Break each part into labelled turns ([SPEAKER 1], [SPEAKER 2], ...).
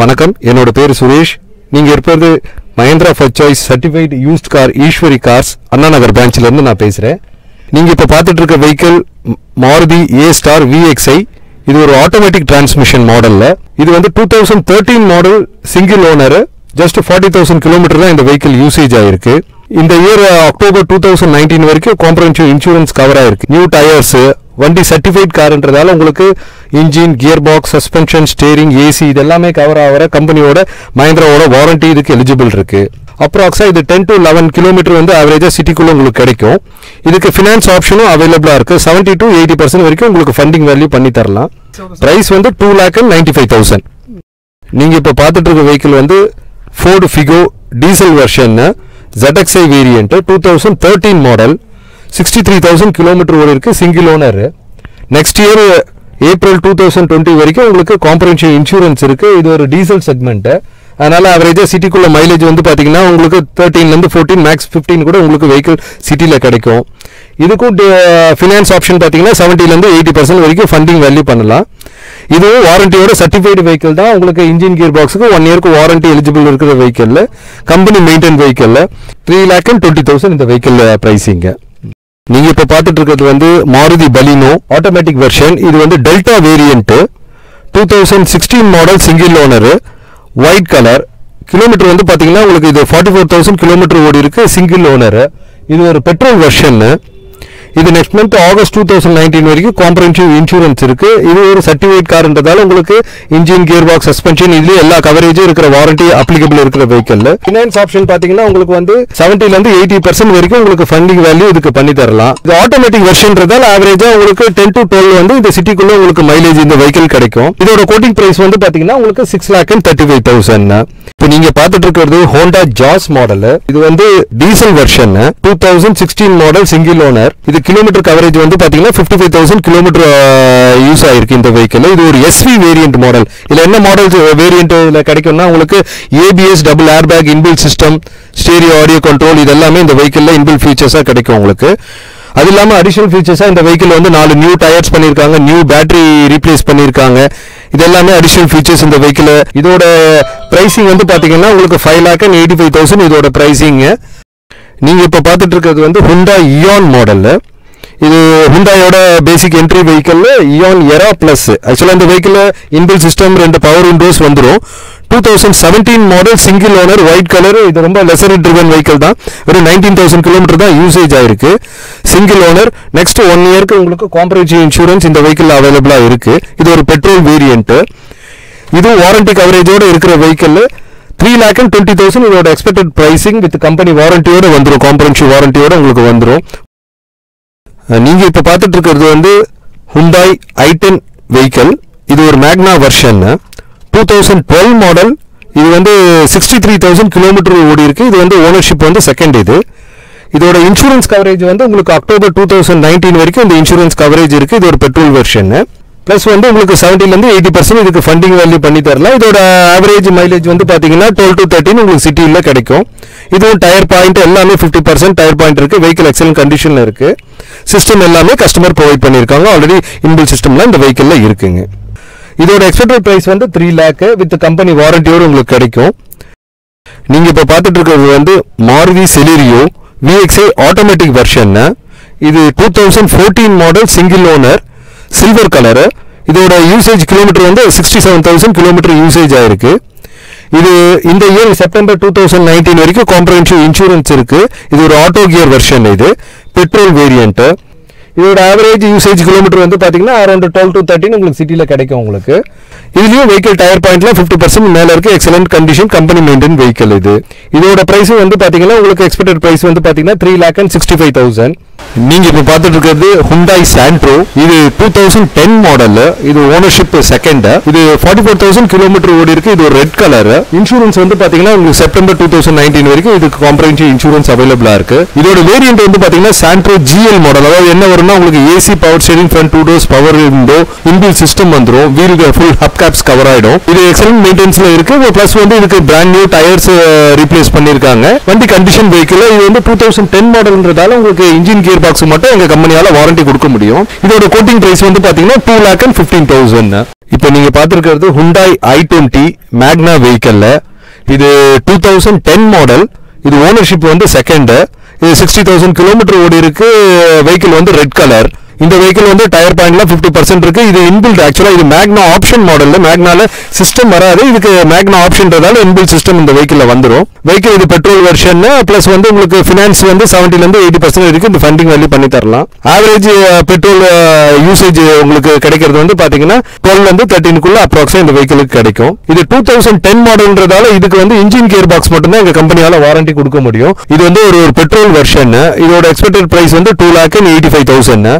[SPEAKER 1] வணக்கம், என்னோட பேர் சுரேஷ். நீங்க இருப்பது Mahindra first choice certified used car Eswari cars Anna Nagar பிரான்ச்ல இருந்து நான் பேசுறேன். நீங்க இப்ப பார்த்துட்டு இருக்க வெஹிக்கிள் மாருதி A-Star VXi. இது ஒரு ஆட்டோமேட்டிக் டிரான்ஸ்மிஷன் மாடல்ல. இது வந்து 2013 model single owner. Just 40,000 kilometre தான் இந்த வெஹிக்கிள் யூசேஜ் ஆயிருக்கு. இந்த இயர் அக்டோபர் 2019 வரைக்கும் காம்ப்ரஹென்சிவ் இன்சூரன்ஸ் கவர் ஆயிருக்கு. நியூ டயர்ஸ், வண்டி சர்டிஃபைட் கார்ன்றதால உங்களுக்கு engine, gear box, suspension, steering, AC இதெல்லாமே கவர் ஆகிற கம்பெனியோட மஹேந்திராவோட வாரண்டி இதுக்கு எலிஜிபிள் இருக்கு. அப்ராக்ஸா இது 10 to 11 கிலோமீட்டர் வந்து ஆவரேஜா சிட்டிக்குள்ள உங்களுக்கு கிடைக்கும். இதுக்கு ஃபினான்ஸ் ஆப்ஷனும் அவைலபிளா இருக்கு. 70 to 80% வரைக்கும் உங்களுக்கு ஃபண்டிங் வேல்யூ பண்ணி தரலாம். பிரைஸ் வந்து 2,95,000. நீங்க இப்ப பார்த்துட்டு இருக்க வெஹிக்கிள் வந்து Ford Figo diesel version ZXi variant 2013 model. 63,000 kilometre ஓடி இருக்கு. Single owner. Next year April 2020 வரைக்கும் உங்களுக்கு காம்ப்ரஹென்சிவ் இன்சூரன்ஸ் இருக்கு. இது ஒரு டீசல் செக்மெண்ட். அதனால அவரேஜா சிட்டிக்குள்ள மைலேஜ் வந்து பாத்தீங்கன்னா உங்களுக்கு 13 இருந்து 14 மேக்ஸ் 15 கூட உங்களுக்கு வெஹிக்கிள் சிட்டில கிடைக்கும். இதுக்கும் ஃபினான்ஸ் ஆப்ஷன் பாத்தீங்கன்னா 70 இருந்து 80% வரைக்கும் ஃபண்டிங் வேல்யூ பண்ணலாம். இதுவும் வாரண்டியோட சர்டிஃபைடு வெஹிக்கிள் தான். உங்களுக்கு இன்ஜின், கியர் பாக்ஸுக்கு 1 இயருக்கு வாரண்டி எலிஜிபிள் இருக்கிற வெஹிக்கிள். கம்பெனி மெயின்டைன் வெஹிக்கிள் 3,20,000 இந்த வெஹிக்கிள் பிரைசிங்க. நீங்க இப்ப பார்த்துட்டு இருக்கிறது வந்து மாருதி பலினோ ஆட்டோமேட்டிக் வெர்ஷன். இது வந்து Delta variant 2016 model single owner, white colour. Kilometre வந்து பாத்தீங்கன்னா உங்களுக்கு இது 44,000 கிலோமீட்டர் ஓடி இருக்கு. Single owner. இது ஒரு பெட்ரோல் வெர்ஷன். இது நெக்ஸ்ட் மந்த் ஆகஸ்ட் 2019 வரைக்கும் காம்ப்ரஹென்சிவ் இன்சூரன்ஸ் இருக்கு. இது ஒரு சர்டிஃபைட் கார்ன்றதால உங்களுக்கு இன்ஜின், கியர் பாக்ஸ், சஸ்பென்ஷன் இதுல எல்லா கவரேஜும் இருக்கிற வாரண்டி அப்ளிகபிள் இருக்கிற வெஹிக்கிள். ஃபினான்ஸ் ஆப்ஷன் பாத்தீங்கன்னா உங்களுக்கு வந்து 70 இருந்து 80% வரைக்கும் உங்களுக்கு ஃபண்டிங் வேல்யூ இதுக்கு பண்ணி தரலாம். இது ஆட்டோமேட்டிக் வெர்ஷன்றதால ஆவரேஜா உங்களுக்கு 10 to 12 வந்து இந்த சிட்டிக்குள்ள உங்களுக்கு மைலேஜ் இந்த வெஹிக்கிள் கிடைக்கும். இதோட கோட்டிங் பிரைஸ் வந்து பாத்தீங்கன்னா உங்களுக்கு 6,35,000. இப்போ நீங்க பார்த்துட்டு இருக்கிறது ஹோண்டா ஜாஸ் மாடல். இது வந்து diesel version 2016 model single owner. இது கிலோமீட்டர் கவரேஜ் வந்து பாத்தீங்கன்னா 55,000 கிலோமீட்டர் யூஸ் ஆயிருக்கு இந்த வெஹிக்கிள். இது ஒரு SV வேரியன்ட் மாடல். இதுல என்ன மாடல் வேரியன்ட் கிடைக்கும்னா உங்களுக்கு ABS, double air bag, inbuilt system, stereo audio control இதெல்லாமே இந்த வெஹிக்கிள்ல இன்பில்ட் ஃபீச்சர்ஸா கிடைக்கும் உங்களுக்கு. அது இல்லாம அடிஷனல் ஃபீச்சர்ஸா இந்த வெஹிக்கிள் வந்து 4 நியூ டயர்ஸ் பண்ணிருக்காங்க, நியூ பேட்டரி ரீப்ளேஸ் பண்ணிருக்காங்க. இது எல்லாமே அடிஷனல் ஃபீச்சர்ஸ் இந்த வெஹிக்கிள். இதோட பிரைசிங் வந்து பாத்தீங்கன்னா உங்களுக்கு 5,85,000 இதோட பிரைசிங். நீங்க இப்ப பார்த்துட்டு இருக்கிறது வந்து Hyundai Eon மாடல். இது ஹுண்டாயோட basic entry vehicle Eon Era Plus. ஆக்சுவலா இந்த vehicle inbuilt system, 2 power windows வந்துரும். 2017 model single owner, white colour. இது ரொம்ப லெசர் ட்ரிவன் வெஹிக்கிள் தான். வெறும் 19,000 கிலோமீட்டர் தான் யூசேஜ் ஆயிருக்கு. Single owner. நெக்ஸ்ட் 1 இயருக்கு உங்களுக்கு காம்ப்ரஹென்சிவ் இன்சூரன்ஸ் இந்த வெஹிக்கிள் அவைலபிளா இருக்கு. இது ஒரு பெட்ரோல் வேரியன்ட். இது வாரண்டி கவரேஜோட இருக்கிற வெஹிக்கிள். 3,20,000 இதோட எக்ஸ்பெக்டட் பிரைசிங் வித் கம்பெனி வாரண்டியோட வந்துரும். காம்ப்ரஹென்சிவ் வாரண்டியோட உங்களுக்கு வந்துரும். நீங்க இப்ப பார்த்துட்டு இருக்கிறது வந்து Hyundai i10 வெஹிக்கிள். இது ஒரு மேக்னா வெர்ஷன் 2012 மாடல். இது வந்து 63,000 கிலோமீட்டர் ஓடி இருக்கு. இது வந்து ஓனர்ஷிப் வந்து செகண்ட். இதோட இன்சூரன்ஸ் கவரேஜ் வந்து உங்களுக்கு அக்டோபர் 2019 வரைக்கும் இந்த இன்சூரன்ஸ் கவரேஜ் இருக்கு. இது ஒரு பெட்ரோல் வெர்ஷன். பிளஸ் வந்து உங்களுக்கு 70 இருந்து 80% இதுக்கு ஃபண்டிங் வேல்யூ பண்ணி தரலாம். இதோட ஆவரேஜ் மைலேஜ் வந்து பாத்தீங்கன்னா 12 to 13 உங்களுக்கு சிட்டில கிடைக்கும். இதுவும் டயர் பாயிண்ட் எல்லாமே 50% டயர் பாயிண்ட் இருக்கு. வெஹிக்கிள் எக்ஸலன்ட் கண்டிஷன்ல இருக்கு. சிஸ்டம் எல்லாமே கஸ்டமர் ப்ரொவைட் பண்ணிருக்காங்க. ஆல்ரெடி இன்பில்ட் சிஸ்டம்ல இந்த வெஹிக்கிள்ல இருக்குங்க. இதோட எக்ஸ்பெக்டட் பிரைஸ் வந்து 3 lakh வித் கம்பெனி வாரண்டியோட உங்களுக்கு கிடைக்கும். நீங்க இப்ப பார்த்துட்டு இருக்கிறது வந்து Maruti Celerio VXi automatic version. இது 2014 model single owner, silver colour. இதோட யூசேஜ் கிலோமீட்டர் வந்து 67,000 கிலோமீட்டர் யூசேஜ் ஆயிருக்கு. இது இந்த இயர் செப்டம்பர் 2019 வரைக்கும் காம்ப்ரஹென்சிவ் இன்சூரன்ஸ் இருக்கு. இது ஒரு ஆட்டோ கியர் வெர்ஷன். இது பெட்ரோல் வேரியன்ட். இதோட ஆவரேஜ் யூசேஜ் கிலோமீட்டர் வந்து பாத்தீங்கன்னா அரௌண்ட் 12 to 13 உங்களுக்கு சிட்டில கிடைக்கும் உங்களுக்கு. இதுலயும் வெஹிக்கிள் டயர் பாயிண்ட்ல 50% மேல இருக்கு. Excellent condition, company maintain vehicle. இதோட பிரைஸ் வந்து பாத்தீங்கன்னா உங்களுக்கு எக்ஸ்பெக்டட் பிரைஸ் வந்து பாத்தீங்கன்னா 3,65,000. நீங்க இப்ப பார்த்துட்டு இருக்கிறது Hyundai Santro. இது 2010 மாடல். இது ஓனர்ஷிப் செகண்ட். இது 44,000 கிலோமீட்டர் ஓடி இருக்கு. இது ஒரு ரெட் கலர். இன்சூரன்ஸ் வந்து பாத்தீங்கன்னா உங்களுக்கு செப்டம்பர் 2019 வரைக்கும் இதுக்கு காம்ப்ரஹென்சிவ் இன்சூரன்ஸ் அவைலபிளா இருக்கு. இதோட வேரியன்ட் வந்து பாத்தீங்கன்னா Santro GL மாடல். அதாவது என்ன ஒரு போட்டோம்னா உங்களுக்கு AC power steering front 2 doors power window inbuilt system வந்துரும் wheel full hub caps cover ஆயிடும் இது எக்ஸலென்ட் மெயின்டெனன்ஸ்ல இருக்கு பிளஸ் வந்து இதுக்கு பிராண்ட் நியூ டயர்ஸ் ரீப்ளேஸ் பண்ணிருக்காங்க வண்டி கண்டிஷன் வெஹிக்கிள் இது வந்து 2010 மாடல்ன்றதால உங்களுக்கு இன்ஜின் கியர் பாக்ஸ் மட்டும் எங்க கம்பெனியால வாரண்டி கொடுக்க முடியும் இதோட கோட்டிங் பிரைஸ் வந்து பாத்தீங்கன்னா 2,15,000 இப்போ நீங்க பாத்துக்கிறது Hyundai i20 மேக்னா வெஹிக்கிள்ல இது 2010 மாடல் இது ஓனர்ஷிப் வந்து செகண்ட் இது 60,000 கிலோமீட்டர் ஓடி இருக்கு வெஹிக்கிள் வந்து ரெட் கலர் இந்த வெஹிக்கிள் வந்து டயர் பாயிண்ட்ல 50% இருக்கு இது இன்பில்ட் ஆக்சுவலா இது மேக்னா ஆப்ஷன் மாடல்ல மேக்னால சிஸ்டம் வராது இதுக்கு மேக்னா ஆப்ஷன்றதால இன்பில்ட் சிஸ்டம் இந்த வெஹிக்கிள்ல வந்துரும் வெஹிக்கிள் இது பெட்ரோல் வெர்ஷன் பிளஸ் வந்து உங்களுக்கு ஃபினான்ஸ் வந்து 70 ல இருந்து 80% இருக்கு இந்த ஃபண்டிங் வேல்யூ பண்ணி தரலாம் ஆவரேஜ் பெட்ரோல் யூசேஜ் உங்களுக்கு கிடைக்கிறது வந்து பாத்தீங்கன்னா 12 ல இருந்து 13 குள்ள அப்ராக்ஸா இந்த வெஹிக்கிளுக்கு கிடைக்கும் இது 2010 மாடல்ன்றதால இதுக்கு வந்து இன்ஜின் கியர் பாக்ஸ் மட்டும் தான் எங்க கம்பெனியால வாரண்டி கொடுக்க முடியும் இது வந்து ஒரு பெட்ரோல் வெர்ஷன் இதோட எக்ஸ்பெக்டட் பிரைஸ் வந்து 2,85,000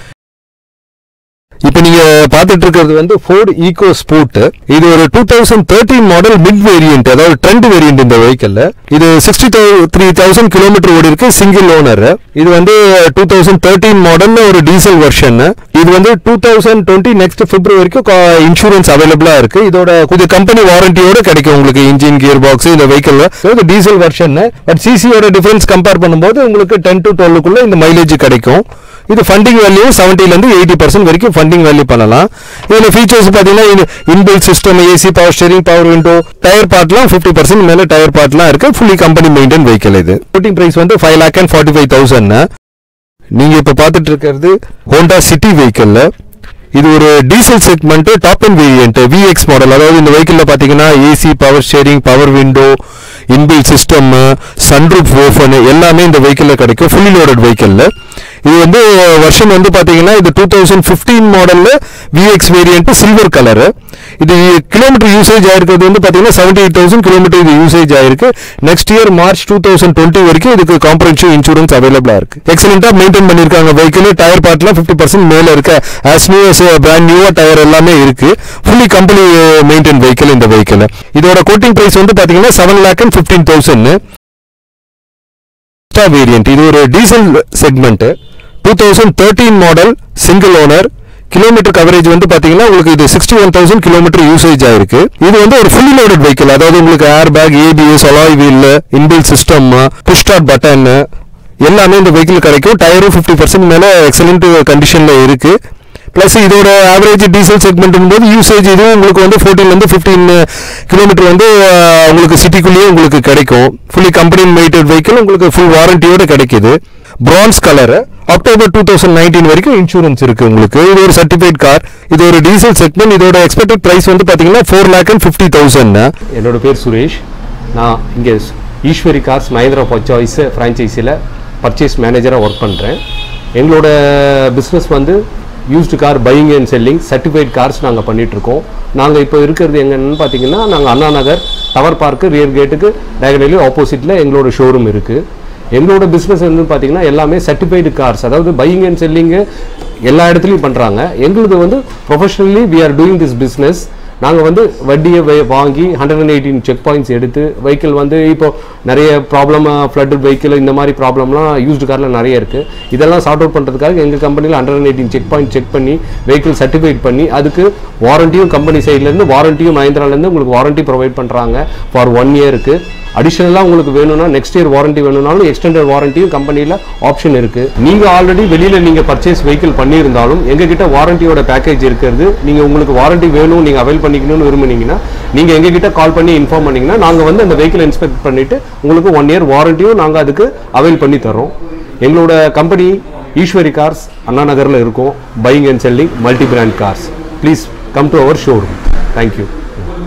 [SPEAKER 1] இப்போ நீங்க பாத்துட்டு இருக்கிறது வந்து Ford EcoSport இது ஒரு 2013 மாடல் மிட் வேரியன்ட் அதாவது ட்ரெண்ட் வேரியன்ட் இந்த வெஹிக்கிள்ல இது 63,000 கிலோமீட்டர் ஓடி இருக்கு சிங்கிள் ஓனர் இது வந்து 2013 மாடல்ல ஒரு டீசல் வெர்ஷன் இது வந்து 2020 நெக்ஸ்ட் பிப்ரவரி வரைக்கும் இன்சூரன்ஸ் அவைலபிளா இருக்கு இதோட இது கம்பெனி வாரண்டியோட கிடைக்கும் உங்களுக்கு இன்ஜின் கியர் பாக்ஸ் இந்த வெஹிக்கிள்ல இது டீசல் வெர்ஷன் பட் சிசியோட டிஃபரன்ஸ் கம்பேர் பண்ணும்போது உங்களுக்கு 10 to 12 குள்ள இந்த மைலேஜ் கிடைக்கும் இது ஃபண்டிங் வேல்யூ 70 ல இருந்து 80% வரைக்கும் ஃபண்டிங் வேல்யூ பண்ணலாம் இதுல ஃபீச்சர்ஸ் பாத்தீங்கன்னா inbuilt system AC power steering power window tyre பார்ட்லாம் 50% மேல டயர் பார்ட்லாம் இருக்கு ஃபுல்லி கம்பெனி மெயின்டைன் வெஹிக்கிள் இது கோட்டிங் பிரைஸ் வந்து 5,45,000 நீங்க இப்ப பாத்துட்டு இருக்கிறது Honda City வெஹிக்கிள்ல இது ஒரு diesel segment top end variant VX model அதாவது இந்த வெஹிக்கிள்ல பாத்தீங்கன்னா AC power steering power window inbuilt system sunroof open எல்லாமே இந்த வெஹிக்கிள்ல கிடைக்கும் ஃபுல்லி லோடட் வெஹிக்கிள்ல இது வந்து வெர்ஷன் வந்து பாத்தீங்கன்னா இது 2015 மாடல்ல VX வேரியன்ட் சில்வர் கலர் இது கிலோமீட்டர் யூசேஜ் ஆயிருக்கிறது வந்து பாத்தீங்கன்னா 78,000 கிலோமீட்டர் இது யூசேஜ் ஆயிருக்கு நெக்ஸ்ட் இயர் மார்ச் 2020 வரைக்கும் இதுக்கு காம்ப்ரஹென்சிவ் இன்சூரன்ஸ் அவைலபிளா இருக்கு எக்ஸலென்ட்டா மெயின்டைன் பண்ணிருக்காங்க வெஹிக்கிள் டயர் பார்ட்ல 50% மேல இருக்கு ஆஸ் நியூ பிராண்ட் நியூவா டயர் எல்லாமே இருக்கு ஃபுல்லி கம்பெனி மெயின்டைன் வெஹிக்கிள் இந்த வெஹிக்கிள் இதோட கோட்டிங் பிரைஸ் வந்து பாத்தீங்கன்னா 7,15,000 வேரியன்ட் இது ஒரு diesel segment 2013 model single owner kilometre coverage வந்து பாத்தீங்கன்னா உங்களுக்கு இது 61,000 கிலோமீட்டர் யூசேஜ் ஆயிருக்கு இது வந்து ஒரு ஃபுல்லி லோடட் வெஹிக்கிள் அதாவது உங்களுக்கு air bag ABS alloy wheel inbuilt system push start button எல்லாமே இந்த வெஹிக்கிள் கிடைக்கும் டயரும் 50% மேல எக்ஸலென்ட் கண்டிஷன்ல இருக்கு பிளஸ் இதோட ஆவரேஜ் டீசல் செக்மெண்ட் போது யூசேஜ் இதுவும் உங்களுக்கு வந்து 14 ல இருந்து 15 கிலோமீட்டர் வந்து உங்களுக்கு சிட்டிக்குள்ளேயே உங்களுக்கு கிடைக்கும் ஃபுல்லி கம்பெனி மெயின்டைன்ட் வெஹிக்கிள் உங்களுக்கு ஃபுல் வாரண்டியோட கிடைக்குது பிரான்ஸ் கலர் அக்டோபர் 2019 வரைக்கும் இன்சூரன்ஸ் இருக்கு உங்களுக்கு இது ஒரு சர்டிஃபைட் கார் இது ஒரு டீசல் செக்மெண்ட் இதோட எக்ஸ்பெக்டட் பிரைஸ் வந்து பாத்தீங்கன்னா 4,50,000
[SPEAKER 2] என்னோட பேர் சுரேஷ் நான் இங்கே Eswari cars Mahindra first choice ஃப்ரான்ச்சைஸியில் பர்ச்சேஸ் மேனேஜராக ஒர்க் பண்ணுறேன் எங்களோட பிஸ்னஸ் வந்து used car buying and selling certified cars நாங்கள் பண்ணிகிட்ருக்கோம் நாங்கள் இப்போ இருக்கிறது எங்கன்னு பார்த்தீங்கன்னா நாங்கள் Anna Nagar tower park rear கேட்டுக்கு டயகனலி ஆப்போசிட்டில் எங்களோட ஷோரூம் இருக்குது எங்களோட பிஸ்னஸ் வந்து பார்த்தீங்கன்னா எல்லாமே சர்டிஃபைடு கார்ஸ் அதாவது பையிங் அண்ட் செல்லிங்கு எல்லா இடத்துலையும் பண்ணுறாங்க எங்களுக்கு வந்து professionally we are doing this business நாங்கள் வந்து வட்டியை வாங்கி 118 செக் பாயிண்ட்ஸ் எடுத்து வெஹிக்கிள் வந்து இப்போ நிறைய ப்ராப்ளம் ஃப்ளட்டட் வெஹிக்கிள் இந்த மாதிரி ப்ராப்ளம்லாம் யூஸ்டு காரில் நிறைய இருக்குது இதெல்லாம் சார்ட் அவுட் பண்ணுறதுக்காக எங்கள் கம்பெனியில் 118 செக் பாயிண்ட் செக் பண்ணி வெஹிக்கிள் சர்டிஃபைட் பண்ணி அதுக்கு வாரண்டியும் கம்பெனி சைட்லேருந்து வாரண்டியும் மஹேந்திராலேருந்து உங்களுக்கு வாரண்டி ப்ரொவைட் பண்ணுறாங்க ஃபார் 1 இயருக்கு அடிஷனலாக உங்களுக்கு வேணும்னா நெக்ஸ்ட் இயர் வாரண்டி வேணும்னாலும் எக்ஸ்டெண்டட் வாரண்டியும் கம்பெனியில் ஆப்ஷன் இருக்குது நீங்கள் ஆல்ரெடி வெளியில் நீங்கள் பர்ச்சேஸ் வெஹிக்கிள் பண்ணியிருந்தாலும் எங்ககிட்ட வாரண்டியோட பேக்கேஜ் இருக்கிறது நீங்கள் உங்களுக்கு வாரண்டி வேணும் நீங்கள் அவைல் பண்ணிக்கணும்னு விரும்புனீங்கன்னா நீங்கள் எங்ககிட்ட கால் பண்ணி இன்ஃபார்ம் பண்ணிங்கன்னா நாங்கள் வந்து அந்த வெஹிக்கிள் இன்ஸ்பெக்ட் பண்ணிவிட்டு உங்களுக்கு 1 இயர் வாரண்டியும் நாங்கள் அதுக்கு அவைல் பண்ணி தரோம் எங்களோட கம்பெனி ஈஸ்வரி கார்ஸ் அண்ணா நகரில் இருக்கும் buying and selling multi brand cars please come to our showroom thank you